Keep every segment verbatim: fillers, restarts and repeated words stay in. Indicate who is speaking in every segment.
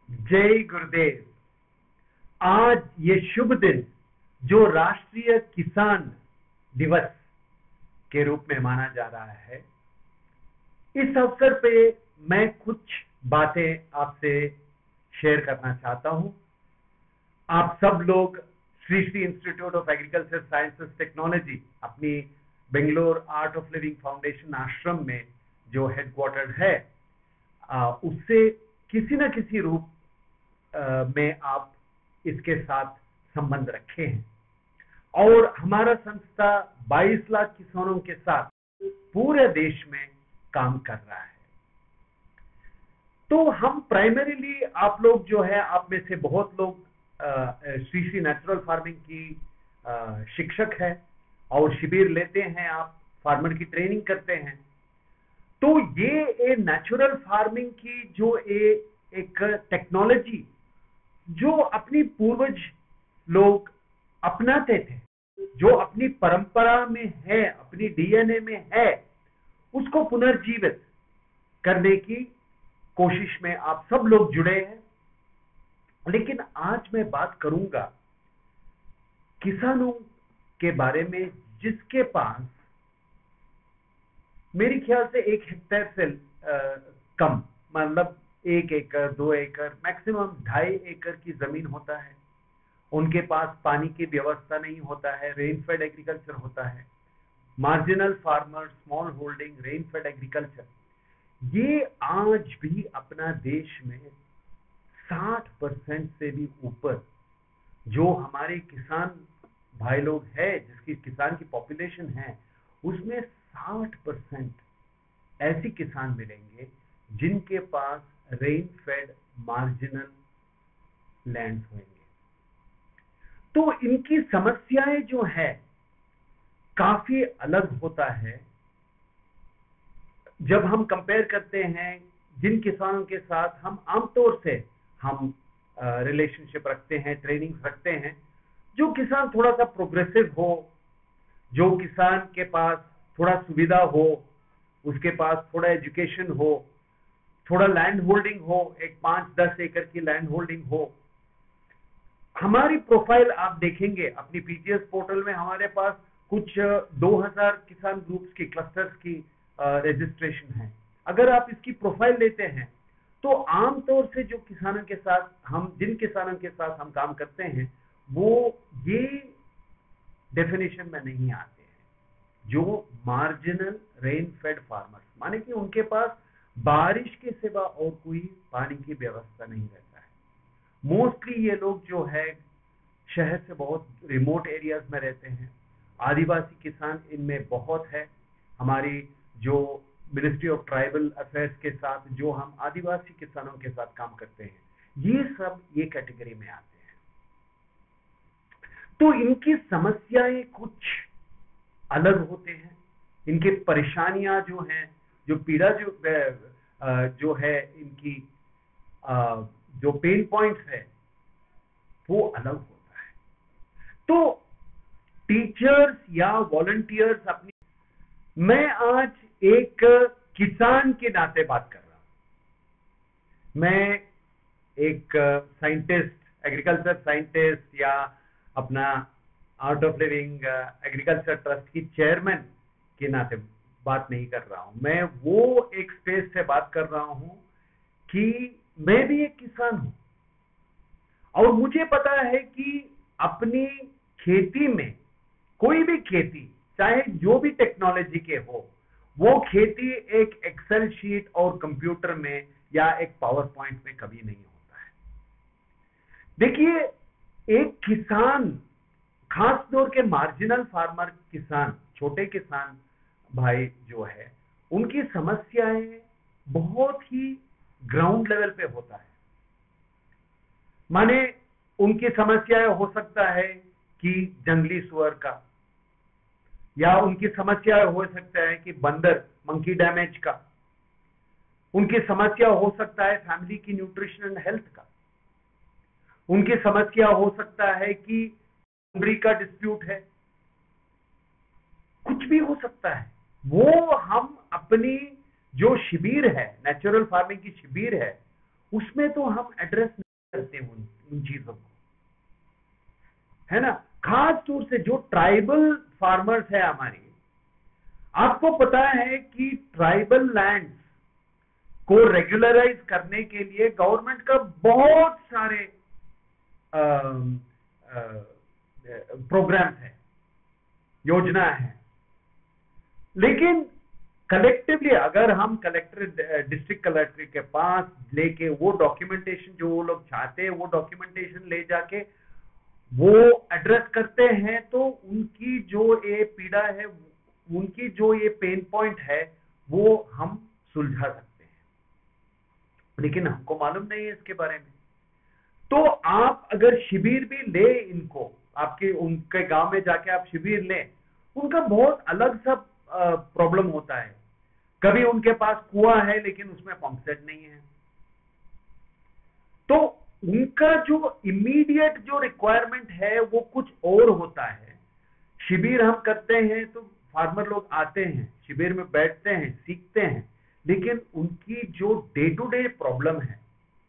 Speaker 1: जय गुरुदेव। आज ये शुभ दिन जो राष्ट्रीय किसान दिवस के रूप में माना जा रहा है, इस अवसर पे मैं कुछ बातें आपसे शेयर करना चाहता हूं। आप सब लोग Shri Shri institute of agriculture sciences technology, अपनी Bangalore art of living foundation आश्रम में जो हेडक्वार्टर है, उससे किसी न किसी रूप में आप इसके साथ संबंध रखे हैं। और हमारा संस्था बाईस लाख किसानों के साथ पूरे देश में काम कर रहा है। तो हम प्राइमरीली, आप लोग जो है, आप में से बहुत लोग श्री श्री नेचुरल फार्मिंग की आ, शिक्षक है और शिविर लेते हैं, आप फार्मर की ट्रेनिंग करते हैं। तो ये ए नेचुरल फार्मिंग की जो ए, एक टेक्नोलॉजी जो अपनी पूर्वज लोग अपनाते थे, जो अपनी परंपरा में है, अपनी डीएनए में है, उसको पुनर्जीवित करने की कोशिश में आप सब लोग जुड़े हैं। लेकिन आज मैं बात करूंगा किसानों के बारे में, जिसके पास मेरे ख्याल से एक हेक्टेयर से आ, कम, मतलब एक एकड़, दो एकड़, मैक्सिमम ढाई एकड़ की जमीन होता है। उनके पास पानी की व्यवस्था नहीं होता है, रेनफेड एग्रीकल्चर होता है। Marginal farmer, small holding, rainfed agriculture, ये आज भी अपना देश में साठ परसेंट से भी ऊपर जो हमारे किसान भाई लोग हैं, जिसकी किसान की पॉपुलेशन है, उसमें साठ परसेंट ऐसी किसान मिलेंगे जिनके पास रेन फेड मार्जिनल लैंड होंगे। तो इनकी समस्याएं जो है काफी अलग होता है जब हम कंपेयर करते हैं जिन किसानों के साथ हम आमतौर से हम रिलेशनशिप रखते हैं, ट्रेनिंग रखते हैं। जो किसान थोड़ा सा प्रोग्रेसिव हो, जो किसान के पास थोड़ा सुविधा हो, उसके पास थोड़ा एजुकेशन हो, थोड़ा लैंड होल्डिंग हो, एक पांच दस एकड़ की लैंड होल्डिंग हो। हमारी प्रोफाइल आप देखेंगे अपनी पीजीएस पोर्टल में, हमारे पास कुछ दो हज़ार किसान ग्रुप्स की, क्लस्टर्स की रजिस्ट्रेशन है। अगर आप इसकी प्रोफाइल लेते हैं तो आमतौर से जो किसानों के साथ हम जिन किसानों के साथ हम काम करते हैं, वो ये डेफिनेशन में नहीं आते हैं। जो मार्जिनल रेन फेड फार्मर्स, माने कि उनके पास बारिश के सिवा और कोई पानी की व्यवस्था नहीं रहता है। मोस्टली ये लोग जो है शहर से बहुत रिमोट एरियाज में रहते हैं। आदिवासी किसान इनमें बहुत है। हमारी जो मिनिस्ट्री ऑफ ट्राइबल अफेयर्स के साथ जो हम आदिवासी किसानों के साथ काम करते हैं, ये सब ये कैटेगरी में आते हैं। तो इनकी समस्याएं कुछ अलग होते हैं। इनकी परेशानियां जो हैं, जो पीड़ा जो जो है, इनकी जो पेन पॉइंट्स है, वो अलग होता है। तो टीचर्स या वॉलंटियर्स अपनी, मैं आज एक किसान के नाते बात कर रहा हूं। मैं एक साइंटिस्ट, एग्रीकल्चर साइंटिस्ट, या अपना art of living agriculture trust की चेयरमैन के नाते बात नहीं कर रहा हूं। मैं वो एक स्पेस से बात कर रहा हूं कि मैं भी एक किसान हूं और मुझे पता है कि अपनी खेती में, कोई भी खेती, चाहे जो भी टेक्नोलॉजी के हो, वो खेती एक एक्सेल शीट और कंप्यूटर में या एक पावर पॉइंट में कभी नहीं होता है। देखिए, एक किसान, खास तौर के मार्जिनल फार्मर किसान, छोटे किसान भाई जो है, उनकी समस्याएं बहुत ही ग्राउंड लेवल पे होता है। माने उनकी समस्याएं हो सकता है कि जंगली सुअर का, या उनकी समस्या हो सकता है कि बंदर, मंकी डैमेज का। उनकी समस्या हो सकता है फैमिली की न्यूट्रिशन एंड हेल्थ का। उनकी समस्या हो सकता है कि उम्री का डिस्प्यूट है। कुछ भी हो सकता है। वो हम अपनी जो शिविर है, नेचुरल फार्मिंग की शिविर है, उसमें तो हम एड्रेस नहीं करते उन, उन चीजों को, है ना। खास तौर से जो ट्राइबल फार्मर्स है हमारी, आपको पता है कि ट्राइबल लैंड्स को रेगुलराइज करने के लिए गवर्नमेंट का बहुत सारे प्रोग्राम्स है, योजना है, लेकिन कलेक्टिवली अगर हम कलेक्टर डिस्ट्रिक्ट कलेक्टर के पास लेके वो डॉक्यूमेंटेशन जो वो लोग चाहते हैं वो डॉक्यूमेंटेशन ले जाके वो एड्रेस करते हैं, तो उनकी जो ये पीड़ा है, उनकी जो ये पेन पॉइंट है, वो हम सुलझा सकते हैं, लेकिन हमको मालूम नहीं है इसके बारे में। तो आप अगर शिविर भी ले इनको, आपके उनके गांव में जाके आप शिविर लें, उनका बहुत अलग सा प्रॉब्लम होता है। कभी उनके पास कुआं है लेकिन उसमें पंप सेट नहीं है, तो उनका जो इमीडिएट जो रिक्वायरमेंट है वो कुछ और होता है। शिविर हम करते हैं तो फार्मर लोग आते हैं, शिविर में बैठते हैं, सीखते हैं, लेकिन उनकी जो डे टू डे प्रॉब्लम है,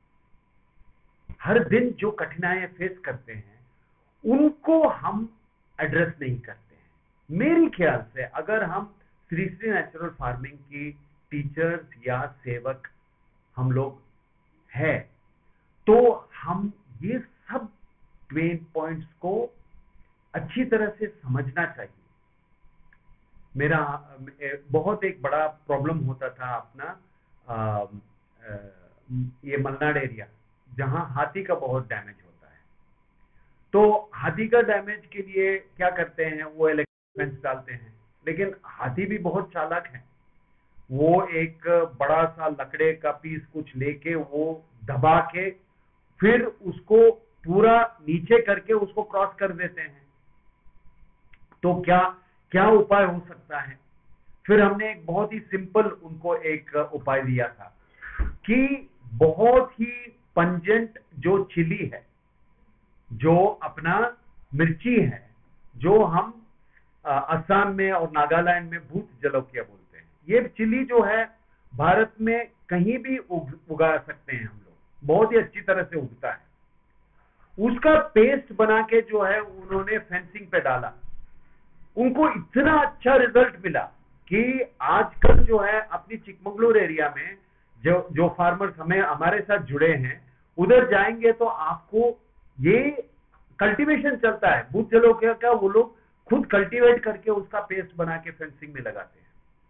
Speaker 1: हर दिन जो कठिनाइयां फेस करते हैं, उनको हम एड्रेस नहीं करते हैं। मेरे ख्याल से अगर हम श्री श्री नेचुरल फार्मिंग की टीचर्स या सेवक हम लोग हैं, तो हम ये सब पेन पॉइंट्स को अच्छी तरह से समझना चाहिए। मेरा बहुत एक बड़ा प्रॉब्लम होता था अपना आ, आ, ये मलनाड एरिया, जहां हाथी का बहुत डैमेज होता है। तो हाथी का डैमेज के लिए क्या करते हैं, वो इलेक्ट्रिक फेंस डालते हैं, लेकिन हाथी भी बहुत चालाक है। वो एक बड़ा सा लकड़े का पीस कुछ लेके वो दबा के फिर उसको पूरा नीचे करके उसको क्रॉस कर देते हैं। तो क्या क्या उपाय हो सकता है? फिर हमने एक बहुत ही सिंपल उनको एक उपाय दिया था कि बहुत ही पंजेंट जो चिली है, जो अपना मिर्ची है, जो हम असम में और नागालैंड में भूत जलोकिया बोलते हैं, ये चिली जो है भारत में कहीं भी उग, उगा सकते हैं हम लोग, बहुत ही अच्छी तरह से उगता है। उसका पेस्ट बना के जो है उन्होंने फेंसिंग पे डाला, उनको इतना अच्छा रिजल्ट मिला कि आजकल जो है अपनी चिकमंगलुरु एरिया में जो जो फार्मर्स हमें हमारे साथ जुड़े हैं, उधर जाएंगे तो आपको ये कल्टीवेशन चलता है भूत जलोकिया का, वो लोग खुद कल्टीवेट करके उसका पेस्ट बना के फेंसिंग में लगाते हैं।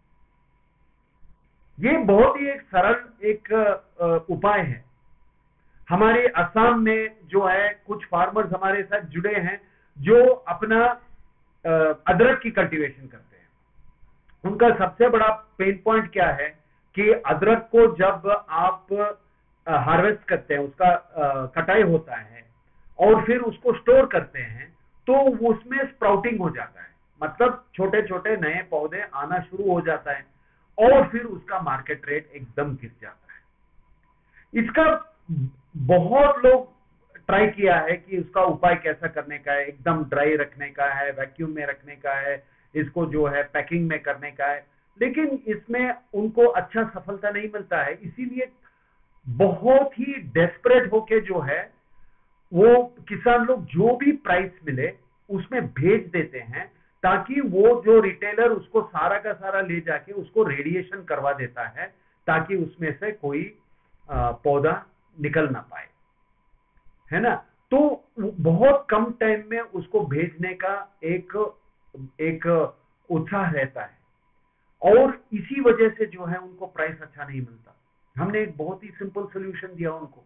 Speaker 1: ये बहुत ही एक सरल एक उपाय है। हमारे असम में जो है कुछ फार्मर्स हमारे साथ जुड़े हैं जो अपना अदरक की कल्टीवेशन करते हैं। उनका सबसे बड़ा पेन पॉइंट क्या है कि अदरक को जब आप हार्वेस्ट करते हैं, उसका कटाई होता है और फिर उसको स्टोर करते हैं, तो उसमें स्प्राउटिंग हो जाता है, मतलब छोटे छोटे नए पौधे आना शुरू हो जाता है और फिर उसका मार्केट रेट एकदम गिर जाता है। इसका बहुत लोग ट्राई किया है कि उसका उपाय कैसा करने का है, एकदम ड्राई रखने का है, वैक्यूम में रखने का है, इसको जो है पैकिंग में करने का है, लेकिन इसमें उनको अच्छा सफलता नहीं मिलता है। इसीलिए बहुत ही डेस्परेट होके जो है वो किसान लोग जो भी प्राइस मिले उसमें भेज देते हैं, ताकि वो जो रिटेलर उसको सारा का सारा ले जाके उसको रेडिएशन करवा देता है, ताकि उसमें से कोई पौधा निकल ना पाए, है ना। तो बहुत कम टाइम में उसको भेजने का एक एक उत्साह रहता है और इसी वजह से जो है उनको प्राइस अच्छा नहीं मिलता। हमने एक बहुत ही सिंपल सोल्यूशन दिया उनको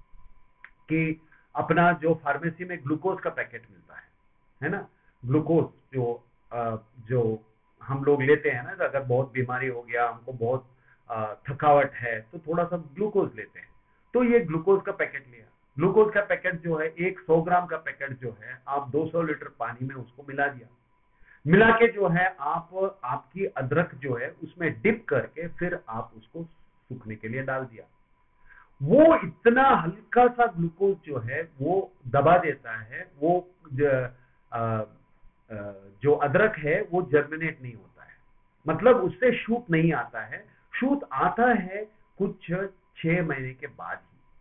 Speaker 1: कि अपना जो फार्मेसी में ग्लूकोज का पैकेट मिलता है, है ना, ग्लूकोज जो जो हम लोग लेते हैं ना, अगर बहुत बीमारी हो गया, हमको बहुत थकावट है, तो थोड़ा सा ग्लूकोज लेते हैं, तो ये ग्लूकोज का पैकेट लिया। ग्लूकोज का पैकेट जो है एक सौ ग्राम का पैकेट जो है आप दो सौ लीटर पानी में उसको मिला दिया, मिला के जो है आप आपकी अदरक जो है उसमें डिप करके फिर आप उसको सूखने के लिए डाल दिया। वो इतना हल्का सा ग्लूकोज जो है वो दबा देता है, वो ज, आ, जो अदरक है वो जर्मिनेट नहीं होता है, मतलब उससे शूट नहीं आता है। शूट आता है कुछ छह महीने के बाद ही,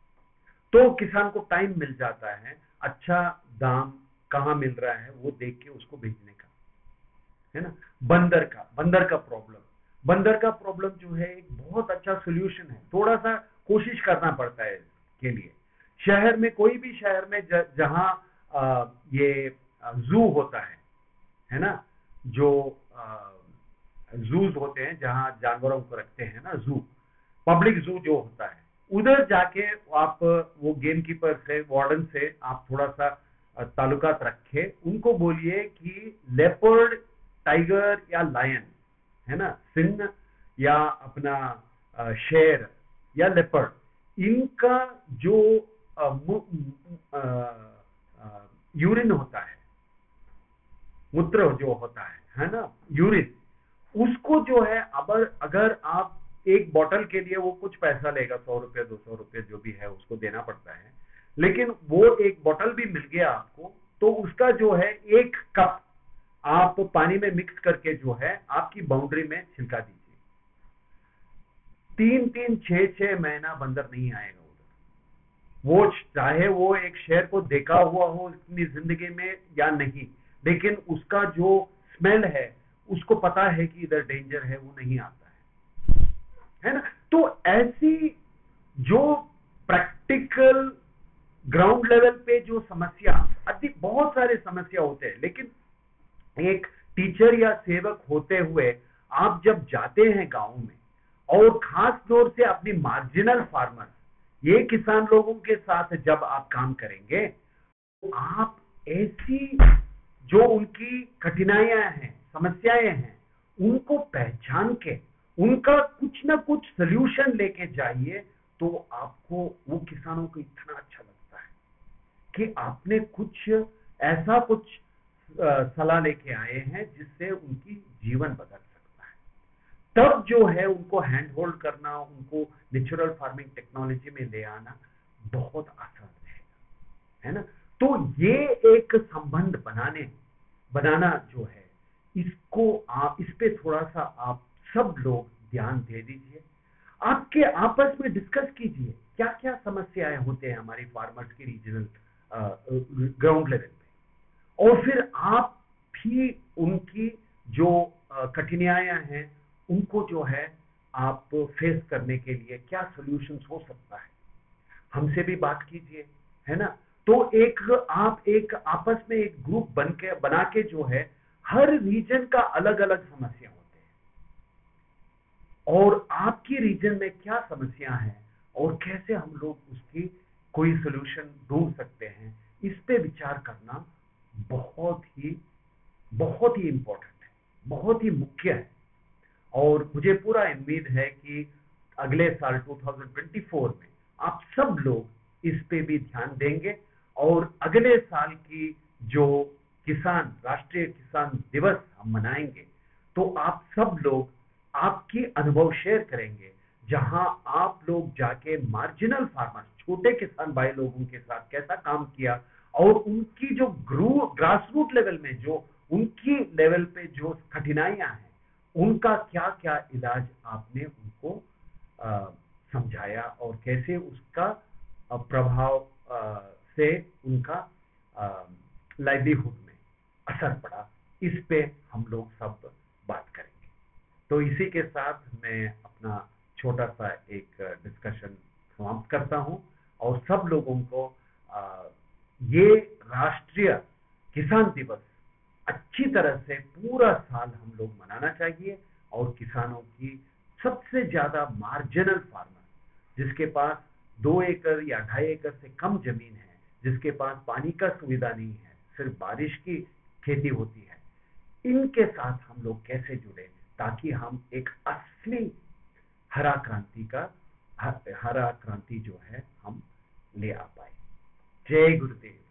Speaker 1: तो किसान को टाइम मिल जाता है अच्छा दाम कहाँ मिल रहा है वो देख के उसको बेचने का, है ना। बंदर का बंदर का प्रॉब्लम बंदर का प्रॉब्लम जो है एक बहुत अच्छा सोल्यूशन है, थोड़ा सा कोशिश करना पड़ता है इसके लिए। शहर में, कोई भी शहर में ज, जहां आ, ये जू होता है है ना, जो जूज होते हैं जहां जानवरों को रखते हैं ना, जू, पब्लिक जू जो होता है, उधर जाके आप वो गेम कीपर से, वार्डन से आप थोड़ा सा ताल्लुकात रखे, उनको बोलिए कि लेपर्ड, टाइगर या लायन, है ना, सिंह या अपना अ, शेर या लेपर्ड, इनका जो यूरिन होता है, मूत्र जो होता है है ना, यूरिन, उसको जो है अगर अगर आप एक बोतल के लिए वो कुछ पैसा लेगा, सौ रुपये दो सौ रुपये जो भी है उसको देना पड़ता है, लेकिन वो एक बोतल भी मिल गया आपको तो उसका जो है एक कप आप पानी में मिक्स करके जो है आपकी बाउंड्री में छिलका दीजिए, तीन तीन छह छह महीना बंदर नहीं आएगा उधर। वो चाहे वो एक शेर को देखा हुआ हो अपनी जिंदगी में या नहीं, लेकिन उसका जो स्मेल है उसको पता है कि इधर डेंजर है, वो नहीं आता है, है ना। तो ऐसी जो प्रैक्टिकल ग्राउंड लेवल पे जो समस्या, अधिक बहुत सारे समस्या होते हैं, लेकिन एक टीचर या सेवक होते हुए आप जब जाते हैं गांव में, और खास तौर से अपनी मार्जिनल फार्मर, ये किसान लोगों के साथ जब आप काम करेंगे तो आप ऐसी जो उनकी कठिनाइयां हैं, समस्याएं हैं, उनको पहचान के उनका कुछ ना कुछ सल्यूशन लेके जाइए, तो आपको वो किसानों को इतना अच्छा लगता है कि आपने कुछ ऐसा कुछ सलाह लेके आए हैं जिससे उनकी जीवन बदल सकता है। तब जो है उनको हैंड होल्ड करना, उनको नेचुरल फार्मिंग टेक्नोलॉजी में ले आना बहुत आसान रहेगा, है ना। तो ये एक संबंध बनाने बनाना जो है, इसको आप, इस पे थोड़ा सा आप सब लोग ध्यान दे दीजिए, आपके आपस में डिस्कस कीजिए क्या क्या समस्याएं होते हैं हमारी फार्मर्स की रीजनल ग्राउंड लेवल पे, और फिर आप भी उनकी जो कठिनाइयां हैं उनको जो है आप फेस करने के लिए क्या सॉल्यूशंस हो सकता है, हमसे भी बात कीजिए, है ना। तो एक आप एक आपस में एक ग्रुप बन के बना के जो है, हर रीजन का अलग अलग समस्या होते हैं और आपकी रीजन में क्या समस्या है और कैसे हम लोग उसकी कोई सॉल्यूशन ढूंढ सकते हैं, इस पे विचार करना बहुत ही बहुत ही इंपॉर्टेंट है, बहुत ही मुख्य है। और मुझे पूरा उम्मीद है कि अगले साल दो हज़ार चौबीस में आप सब लोग इस पे भी ध्यान देंगे, और अगले साल की जो किसान राष्ट्रीय किसान दिवस हम मनाएंगे, तो आप सब लोग आपकी अनुभव शेयर करेंगे, जहां आप लोग जाके मार्जिनल फार्मर, छोटे किसान भाई लोगों के साथ कैसा काम किया, और उनकी जो ग्रू ग्रास रूट लेवल में जो उनकी लेवल पे जो कठिनाइयां हैं, उनका क्या क्या इलाज आपने उनको आ, समझाया, और कैसे उसका प्रभाव आ, से उनका लाइवलीहुड में असर पड़ा, इस पे हम लोग सब बात करेंगे। तो इसी के साथ मैं अपना छोटा सा एक डिस्कशन समाप्त करता हूं, और सब लोगों को आ, ये राष्ट्रीय किसान दिवस अच्छी तरह से पूरा साल हम लोग मनाना चाहिए, और किसानों की सबसे ज्यादा मार्जिनल फार्मर, जिसके पास दो एकड़ या ढाई एकड़ से कम जमीन है, जिसके पास पानी का सुविधा नहीं है, सिर्फ बारिश की खेती होती है, इनके साथ हम लोग कैसे जुड़े, ताकि हम एक असली हरा क्रांति का हरा क्रांति जो है हम ले आ पाए। जय गुरुदेव।